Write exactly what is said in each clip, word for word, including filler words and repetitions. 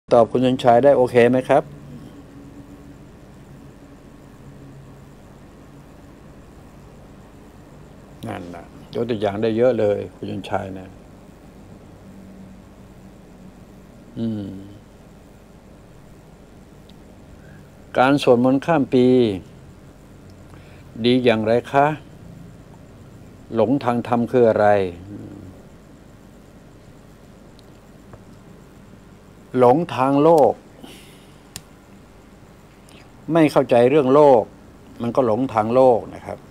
ตอบคุณชันชัยได้โอเคไหมครับนั่นนะยกตัวอย่างได้เยอะเลยคุณชันชัยนะอืมการสวดมนต์ข้ามปีดีอย่างไรคะหลงทางธรรมคืออะไรหลงทางโลกไม่เข้าใจเรื่องโลกมันก็หลงทางโลกนะครับ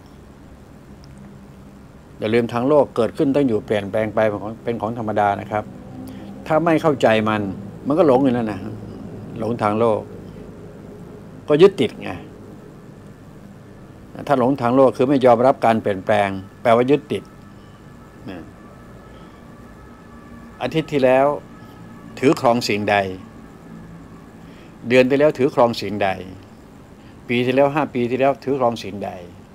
อย่าลืมทางโลกเกิดขึ้นต้องอยู่เปลี่ยนแปลงไปเป็นของเป็นของธรรมดานะครับถ้าไม่เข้าใจมันมันก็หลงอยู่นั่นนะหลงทางโลกก็ยึดติดไงถ้าหลงทางโลกคือไม่ยอมรับการเปลี่ยนแปลงแปลว่ายึดติดอาทิตย์ที่แล้วถือครองสิ่งใดเดือนที่แล้วถือครองสิ่งใดปีที่แล้วห้าปีที่แล้วถือครองสิ่งใด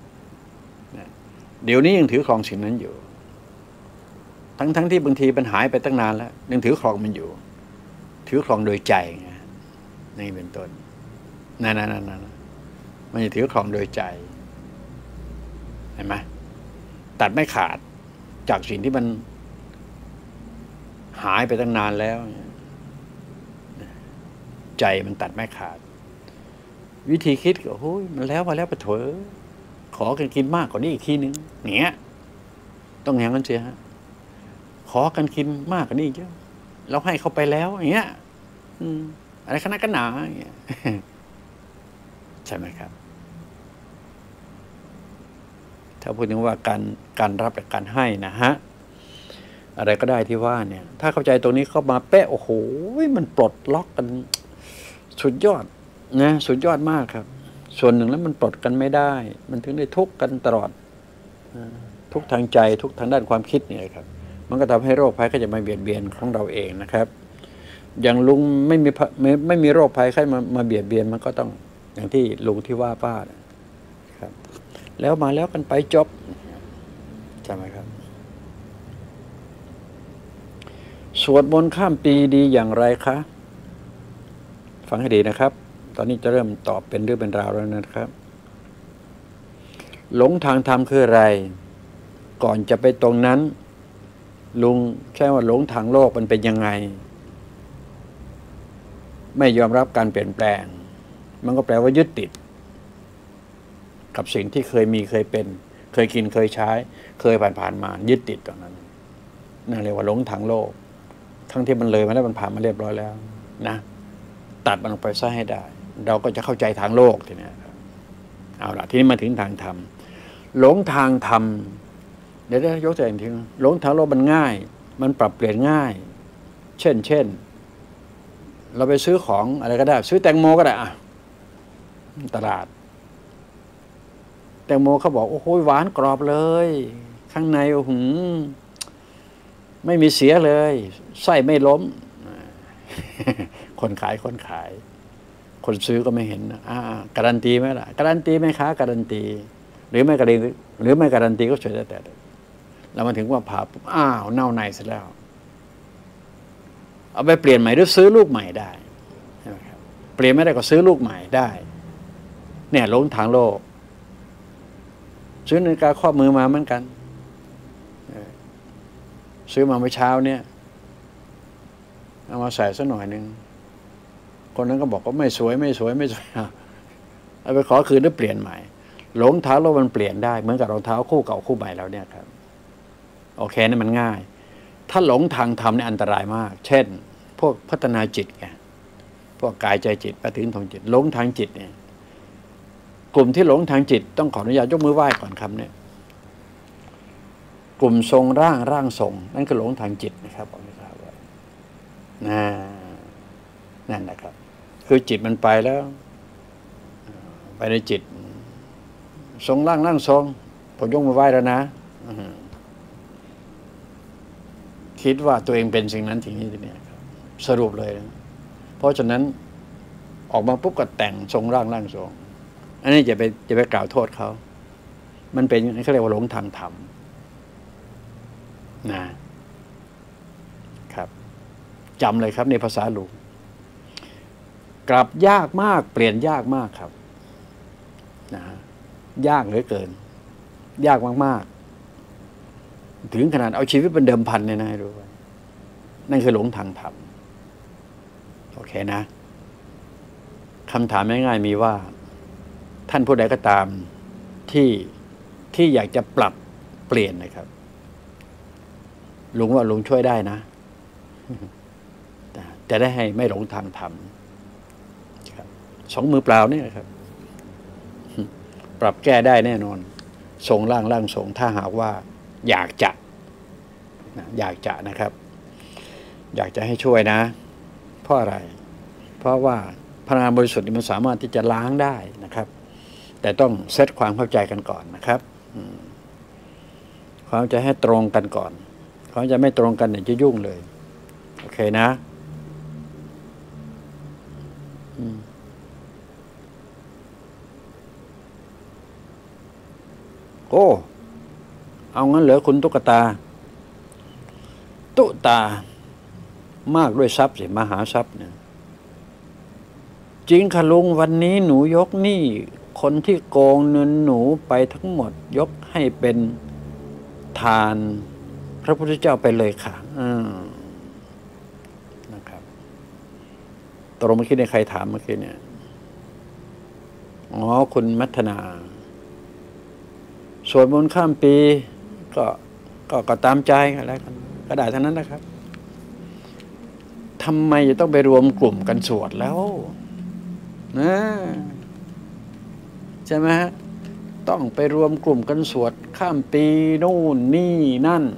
เดี๋ยวนี้ยังถือครองสิ่งนั้นอยู่ทั้งทั้งที่บางทีมันหายไปตั้งนานแล้วยังถือครองมันอยู่ถือครองโดยใจไงนี่เป็นต้นนั่นนั่นนั่นมันจะถือครองโดยใจเห็นไหมตัดไม่ขาดจากสิ่งที่มันหายไปตั้งนานแล้วใจมันตัดไม่ขาดวิธีคิดก็โอ้ยมันแล้วมาแล้วไปเถอะขอกันกินมากกว่านี้อีกทีนึงเนี้ยต้องอย่างนั้นเสียฮะขอกันกินมากกว่านี้เยอะเราให้เขาไปแล้วอย่างเงี้ยอืมอะไรขนาดกันหนาอย่างเงี้ยใช่ไหมครับถ้าพูดถึงว่าการการรับและการให้นะฮะอะไรก็ได้ที่ว่าเนี่ยถ้าเข้าใจตรงนี้เข้ามาเป๊ะโอ้โหมันปลดล็อกกันสุดยอดนะสุดยอดมากครับส่วนหนึ่งแล้วมันปลดกันไม่ได้มันถึงได้ทุกข์กันตลอดทุกทางใจทุกทางด้านความคิดเนี่ยครับมันก็ทำให้โรคภัยก็จะมาเบียดเบียนของเราเองนะครับอย่างลุงไม่มีไม่ไม่มีโรคภัยใครมามาเบียดเบียนมันก็ต้องอย่างที่ลุงที่ว่าป้าครับแล้วมาแล้วกันไปจบใช่ไหมครับสวดมนต์ข้ามปีดีอย่างไรคะฟังให้ดีนะครับตอนนี้จะเริ่มตอบเป็นเรื่องเป็นราวแล้วนะครับหลงทางธรรมคืออะไรก่อนจะไปตรงนั้นลุงแค่ว่าหลงทางโลกมันเป็นยังไงไม่ยอมรับการเปลี่ยนแปลงมันก็แปลว่ายึดติดกับสิ่งที่เคยมีเคยเป็นเคยกินเคยใช้เคยผ่านผ่านมายึดติดตรงนั้นนั่นเรียกว่าหลงทางโลกทั้งที่มันเลยมาแล้วมันผ่านมาเรียบร้อยแล้วนะตัดมันออกไปซะให้ได้เราก็จะเข้าใจทางโลกทีนี้เอาล่ะทีนี้มาถึงทางธรรมหลงทางธรรมเดี๋ยวได้ยกตัวอย่างถึงหลงทางโลกมันง่ายมันปรับเปลี่ยนง่ายเช่นเช่นเราไปซื้อของอะไรก็ได้ซื้อแตงโมก็ได้อะตลาดแตงโมเขาบอกโอ้โหหวานกรอบเลยข้างในโอ้โหไม่มีเสียเลยไส้ไม่ล้มคนขายคนขายคนซื้อก็ไม่เห็นอ่าการันตีไหมล่ะการันตีไหมคะการันตีหรือไม่การันตีหรือไม่การันตีก็เฉยแต่แล้วมาถึงว่าผ่าปุ๊บอ้าวเน่าในเสร็จแล้วเอาไปเปลี่ยนใหม่หรือซื้อลูกใหม่ได้ใช่ไหมครับเปลี่ยนไม่ได้ก็ซื้อลูกใหม่ได้เนี่ยหลงทางโลกซื้อนาฬิกาข้อมือมาเหมือนกันซื้อมาเมื่อเช้าเนี่ยเอามาใส่สักหน่อยหนึ่งคนนั้นก็บอกว่าไม่สวยไม่สวยไม่สวยเอาไปขอคืนหรือเปลี่ยนใหม่หลงทางโลกมันเปลี่ยนได้เหมือนกับรองเท้าคู่เก่าคู่ใหม่แล้วเนี่ยครับโอเคนี่มันง่ายถ้าหลงทางธรรมเนี่ยอันตรายมากเช่นพวกพัฒนาจิตไงพวกกายใจจิตไปถึงทางจิตหลงทางจิตเนี่ยกลุ่มที่หลงทางจิตต้องขออนุญาตยกมือไหว้ก่อนครับเนี่ยกลุ่มทรงร่างร่างทรงนั่นคือหลงทางจิตนะครับผมไม่ทราบว่านั่นนะครับคือจิตมันไปแล้วไปในจิตทรงร่างร่างทรงผมยกมือไหว้แล้วนะคิดว่าตัวเองเป็นสิ่งนั้นสิ่งนี้เนี่ยสรุปเลยนะเพราะฉะนั้นออกมาปุ๊บก็แต่งทรงร่างร่างทรงอันนี้จะไปจะไปกล่าวโทษเขามันเป็นเขาเรียกว่าหลงทางธรรมนะครับจำเลยครับในภาษาหลวงกลับยากมากเปลี่ยนยากมากครับนะยากเหลือเกินยากมากๆถึงขนาดเอาชีวิตเป็นเดิมพันเนี่ยนะให้รู้ไว้นั่นคือหลงทางธรรมโอเคนะคำถามง่ายๆมีว่าท่านผู้ใดก็ตามที่ที่อยากจะปรับเปลี่ยนนะครับลุงว่าลุงช่วยได้นะจะได้ให้ไม่หลงทางธรรมสองมือเปล่าเนี่ยครับปรับแก้ได้แน่นอนส่งร่างร่างส่งถ้าหากว่าอยากจะนะอยากจะนะครับอยากจะให้ช่วยนะเพราะอะไรเพราะว่าพลังงานบริสุทธิ์มันสามารถที่จะล้างได้นะครับแต่ต้องเซตความเข้าใจกันก่อนนะครับความเข้าใจให้ตรงกันก่อนความเข้าใจไม่ตรงกันเนี่ยจะยุ่งเลยโอเคนะโอ้เอางั้นเหรอคุณตุ๊กตาตุ๊ตามากด้วยทรัพย์สิมหาทรัพย์เนี่ยจริงค่ะลุงวันนี้หนูยกหนี้คนที่โกงเงินหนูไปทั้งหมดยกให้เป็นทานพระพุทธเจ้าไปเลยค่ะนะครับตรงเมื่อกี้ในใครถามเมื่อกี้เนี่ยอ๋อคุณมัทนาสวดมนต์ข้ามปีก็ก็ก็ตามใจกันแล้วกันก็ได้เท่านั้นนะครับทำไมจะต้องไปรวมกลุ่มกันสวดแล้วนะใช่ไหมฮะต้องไปรวมกลุ่มกันสวดข้ามปีนู่นนี่นั่น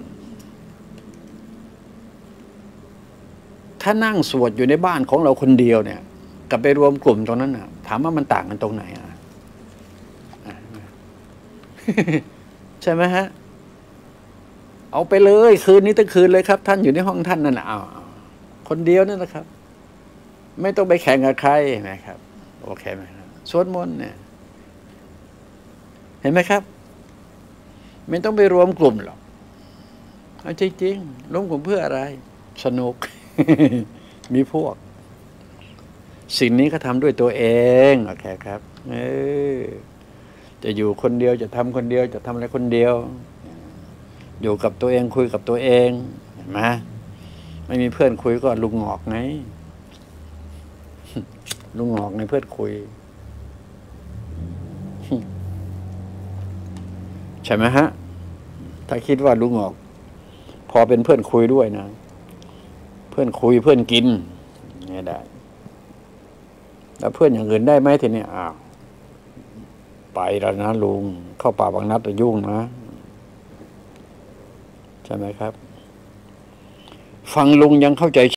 ถ้านั่งสวดอยู่ในบ้านของเราคนเดียวเนี่ยกับไปรวมกลุ่มตรงนั้นนะถามว่ามันต่างกันตรงไหนอ่ะใช่ไหมฮะเอาไปเลยคืนนี้ตั้งคืนเลยครับท่านอยู่ในห้องท่านนั่นเอาคนเดียวนั่นแหละครับไม่ต้องไปแข่งกับใครนะครับโอเคไหมครับสวดมนต์เนี่ยเห็นไหมครับไม่ต้องไปรวมกลุ่มหรอกเอาจริงๆรวมกลุ่มเพื่ออะไรสนุก มีพวกสิ่งนี้ก็ทำด้วยตัวเองโอเคครับเออจะอยู่คนเดียวจะทำคนเดียวจะทำอะไรคนเดียวอยู่กับตัวเองคุยกับตัวเองเห็นไหมไม่มีเพื่อนคุยก็ลุงงอกไงลุงงอกในเพื่อนคุยใช่ไหมฮะถ้าคิดว่าลุงงอกพอเป็นเพื่อนคุยด้วยนะเพื่อนคุยเพื่อนกินนี่ได้แล้วเพื่อนอย่างอื่นได้ไหมทีนี้อ้าวไปแล้วนะลุงเข้าป่าบางนัดจะยุ่งนะใช่ไหมครับฟังลุงยังเข้าใจ